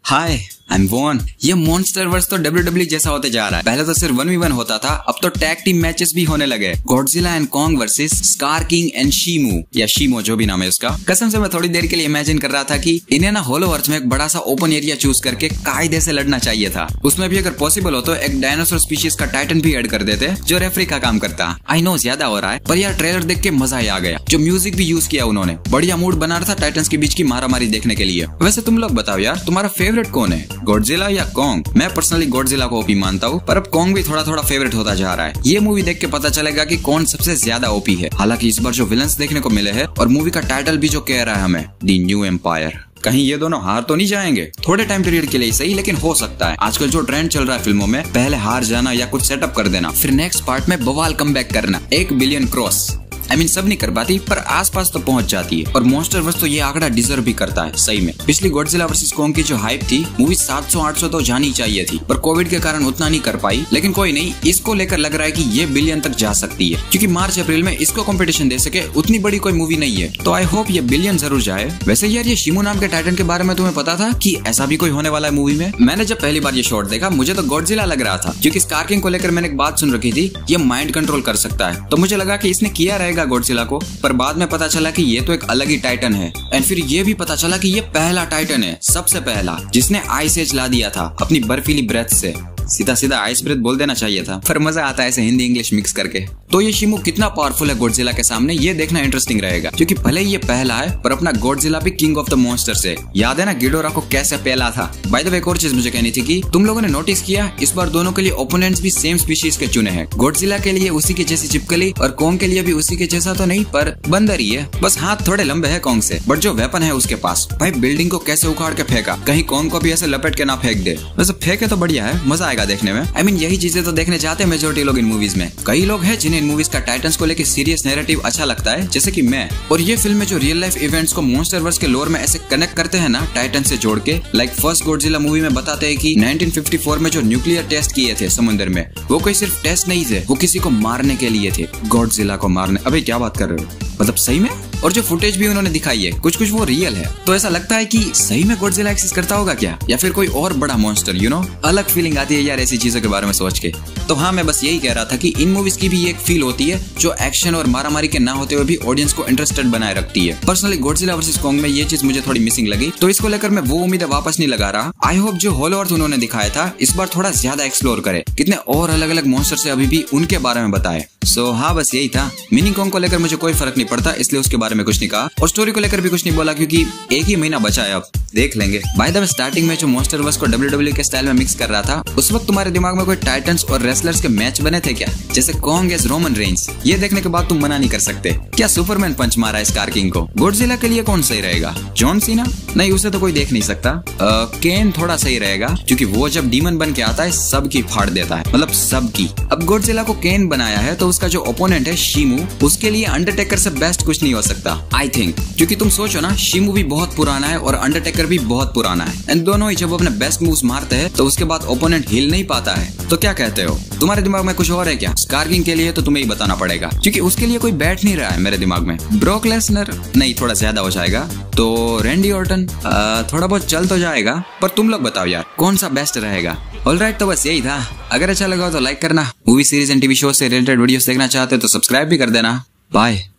Hi I am वॉन। ये Monsterverse तो WWE जैसा होते जा रहा है। पहले तो सिर्फ 1v1 होता था, अब तो टैग टीम मैचेस भी होने लगे। Godzilla and Kong versus Skar King and Shimu या शीमो, जो भी नाम है उसका। कसम से मैं थोड़ी देर के लिए इमेजिन कर रहा था कि इन्हें ना होलो अर्थ में एक बड़ा सा ओपन एरिया चूज करके कायदे से लड़ना चाहिए था। उसमें भी अगर पॉसिबल हो तो एक डायनासोर स्पीशीज का टाइटन भी ऐड कर देते जो रेफरी का काम करता। आई नो ज्यादा हो रहा है, पर यार ट्रेलर देख के मजा ही आ गया। जो म्यूजिक भी यूज किया उन्होंने, बढ़िया मूड बना रहा था टाइटन्स के बीच की मारामारी देखने के लिए। वैसे तुम लोग बताओ यार, तुम्हारा फेवरेट कौन है, गॉडजिला या कॉन्ग? मैं पर्सनली गॉडजिला को ओपी मानता हूँ, पर अब कॉन्ग भी थोड़ा थोड़ा फेवरेट होता जा रहा है। ये मूवी देख के पता चलेगा कि कौन सबसे ज्यादा ओपी है। हालांकि इस बार जो विलन्स देखने को मिले हैं और मूवी का टाइटल भी जो कह रहा है हमें, द न्यू एम्पायर, कहीं ये दोनों हार तो नहीं जाएंगे? थोड़े टाइम पीरियड के लिए सही, लेकिन हो सकता है। आजकल जो ट्रेंड चल रहा है फिल्मों में, पहले हार जाना या कुछ सेटअप कर देना, फिर नेक्स्ट पार्ट में बवाल कमबैक करना। 1 बिलियन क्रॉस, सब नहीं कर पाती पर आसपास तो पहुंच जाती है। और मॉन्स्टरवर्स तो ये आंकड़ा डिजर्व भी करता है सही में। पिछली गॉडजिला वर्सेस कॉन्ग की जो हाइप थी, मूवी 700-800 तो जानी चाहिए थी, पर कोविड के कारण उतना नहीं कर पाई। लेकिन कोई नहीं, इसको लेकर लग रहा है कि ये बिलियन तक जा सकती है, क्योंकि मार्च अप्रैल में इसको कंपटीशन दे सके उतनी बड़ी कोई मूवी नहीं है। तो आई होप ये बिलियन जरूर जाए। वैसे यार, ये शीमू नाम के टाइटन के बारे में तुम्हें पता था कि ऐसा भी कोई होने वाला है मूवी में? मैंने जब पहली बार ये शॉट देखा, मुझे तो गॉडजिला लग रहा था, क्योंकि स्कार किंग को लेकर मैंने एक बात सुन रखी थी, ये माइंड कंट्रोल कर सकता है। तो मुझे लगा कि इसने किया रहेगा गॉडजिला को, पर बाद में पता चला कि ये तो एक अलग ही टाइटन है। एंड फिर ये भी पता चला कि ये पहला टाइटन है, सबसे पहला, जिसने आइस एज ला दिया था अपनी बर्फीली ब्रेथ से। सीधा सीधा आइस ब्रेथ बोल देना चाहिए था, पर मजा आता है ऐसे हिंदी इंग्लिश मिक्स करके। तो ये शीमू कितना पावरफुल है गॉडजिला के सामने, ये देखना इंटरेस्टिंग रहेगा, क्योंकि भले ही ये पहला है, पर अपना गॉडजिला भी किंग ऑफ द मॉन्स्टर्स है। याद है ना गिडोरा को कैसे पहला था? बाय द वे, एक और चीज मुझे कहनी थी कि तुम लोगों ने नोटिस किया, इस बार दोनों के लिए ओपोनेंट्स भी सेम स्पीशीज के चुने हैं। गॉडजिला के लिए उसी की जैसी चिपकली, और कॉन्ग के लिए भी उसी के जैसा तो नहीं, पर बंदर ही है, बस हाथ थोड़े लंबे है कॉन्ग से। बट जो वेपन है उसके पास, भाई बिल्डिंग को कैसे उखाड़ के फेंका, कहीं कॉन्ग को भी ऐसे लपेट के ना फेंक दे। वैसे फेंके तो बढ़िया है, मजा आएगा देखने में। यही चीजें तो देखने जाते हैं मेजॉरिटी लोग इन मूवीज में। कई लोग हैं जिन्हें इन मूवीज का टाइटन्स को लेकर सीरियस नैरेटिव अच्छा लगता है, जैसे कि मैं। और ये फिल्म में जो रियल लाइफ इवेंट्स को मॉन्स्टरवर्स के लोर में ऐसे कनेक्ट करते हैं ना टाइटन से जोड़ के, लाइक फर्स्ट गॉडजिला मूवी में बताते हैं कि 1954 में जो न्यूक्लियर टेस्ट किए थे समुद्र में, वो कोई सिर्फ टेस्ट नहीं थे, वो किसी को मारने के लिए थे। गॉडजिला को मारने? अबे क्या बात कर रहे हो, मतलब सही में? और जो फुटेज भी उन्होंने दिखाई है, कुछ कुछ वो रियल है। तो ऐसा लगता है कि सही में गॉडजिला एक्सिस्ट करता होगा क्या, या फिर कोई और बड़ा मॉन्स्टर, यू नो? अलग फीलिंग आती है यार ऐसी चीजों के बारे में सोच के। तो हाँ, मैं बस यही कह रहा था कि इन मूवीज की भी एक फील होती है जो एक्शन और मारामारी के ना होते हुए भी ऑडियंस को इंटरेस्टेड बनाए रखती है। पर्सनली गॉडजिला वर्सेस कॉन्ग में ये चीज मुझे थोड़ी मिसिंग लगी, तो इसको लेकर मैं वो उम्मीदें वापस नहीं लगा रहा। आई होप जो होलो अर्थ उन्होंने दिखाया था, इस बार थोड़ा ज्यादा एक्सप्लोर करे, कितने और अलग अलग मॉन्स्टर से अभी भी उनके बारे में बताए। सो हाँ, बस यही था। मिनी कॉन्ग को लेकर मुझे कोई फर्क नहीं पड़ता, इसलिए उसके बारे में कुछ नहीं कहा, और स्टोरी को लेकर भी कुछ नहीं बोला, क्योंकि एक ही महीना बचा है, अब देख लेंगे। बाय द वे, स्टार्टिंग में जो मॉन्स्टरवर्स को WWE के स्टाइल में मिक्स कर रहा था, उस वक्त तुम्हारे दिमाग में कोई टाइटन्स और रेसलर्स के मैच बने थे क्या, जैसे कॉन्ग एज रोमन रेंस? ये देखने के बाद तुम मना नहीं कर सकते। क्या सुपरमैन पंच मारा है स्कार किंग को? गॉडजिला के लिए कौन सही रहेगा, जॉन सीना? नहीं, उसे तो कोई देख नहीं सकता। केन थोड़ा सही रहेगा, क्योंकि वो जब डीमन बन के आता है सबकी फाड़ देता है, मतलब सबकी। अब गॉडजिला को केन बनाया है, तो उसका जो ओपोनेंट है शीमू, उसके लिए अंडरटेकर से बेस्ट कुछ नहीं हो सकता आई थिंक। क्योंकि तुम सोचो ना, शीमू भी बहुत पुराना है और अंडरटेकर भी बहुत पुराना है, एंड दोनों ही जब अपने बेस्ट मूव्स मारते हैं तो उसके बाद ओपोनेंट हिल नहीं पाता है। तो क्या कहते हो, तुम्हारे दिमाग में कुछ और है क्या? स्कार किंग के लिए तो तुम्हें ही बताना पड़ेगा, क्योंकि उसके लिए कोई बैठ नहीं रहा है मेरे दिमाग में। Brock Lesnar? नहीं, थोड़ा ज्यादा हो जाएगा। तो रैंडी ऑर्टन? थोड़ा बहुत चल तो जाएगा, पर तुम लोग बताओ यार, कौन सा बेस्ट रहेगा? ऑलराइट, तो बस यही था। अगर अच्छा लगा तो लाइक करना। Movie series and TV show से रिलेटेड वीडियोस देखना चाहते हो तो सब्सक्राइब भी कर देना। बाय।